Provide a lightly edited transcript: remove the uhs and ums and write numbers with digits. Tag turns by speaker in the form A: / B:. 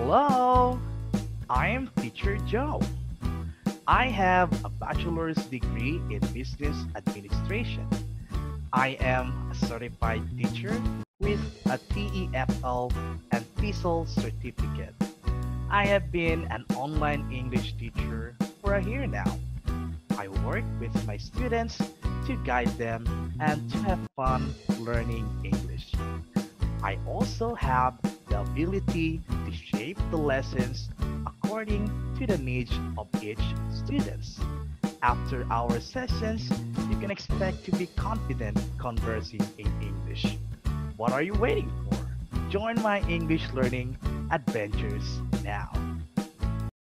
A: Hello, I am Teacher Joe. I have a bachelor's degree in business administration. I am a certified teacher with a TEFL and TESOL certificate. I have been an online English teacher for a year now. I work with my students to guide them and to have fun learning English. I also have the ability to shape the lessons according to the needs of each student. After our sessions, you can expect to be confident conversing in English. What are you waiting for? Join my English learning adventures now.